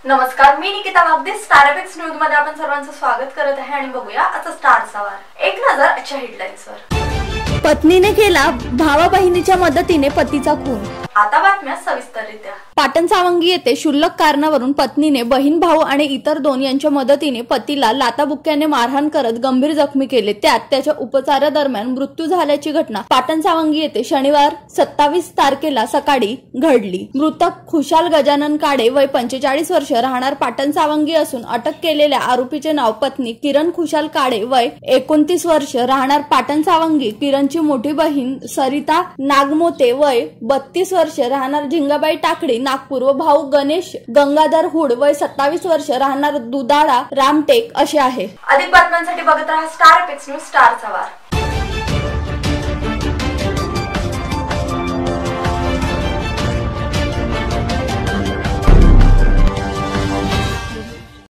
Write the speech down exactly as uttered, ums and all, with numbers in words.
नमस्कार, मी Nikita Wagde. Star Epics News मध्ये आपण सर्वांचं स्वागत करत आहे आणि बघूया आजचा स्टार सवार. एक नजर आजच्या हेडलाईन्सवर. पत्नीने केला भावा बहिणीच्या मदतीने पतीचा खून. आता बातम्या सविस्तररित्या. पाटण सावंगी येथे क्षुल्लक कारणावरून पत्नीने बहीण भाऊ आणि इतर दोन यांच्या मदतीने पतीला लाताबुक्क्याने मारहाण करत गंभीर जखमी केले. त्यात त्याच्या उपचारादरम्यान मृत्यू झाल्याची घटना पाटण सावंगी येथे शनिवार सत्तावीस तारखेला सकाळी घडली. मृतक खुशाल गजानन काडे वय पंचेचाळीस वर्ष राहणार पाटण सावंगी असून अटक केलेल्या आरोपीचे नाव पत्नी किरण खुशाल काडे वय एकोणतीस वर्ष राहणार पाटण सावंगी, किरणची मोठी बहीण सरिता नागमोते वय बत्तीस वर्ष राहणार झिंगाबाई टाकडी नागपूर व भाऊ गणेश गंगाधर हुड वय सत्तावीस वर्ष राहणार दुधाळा रामटेक असे आहे. अधिक बातम्यांसाठी बघत रहा स्टार एपिक्स न्यूज स्टार सवार.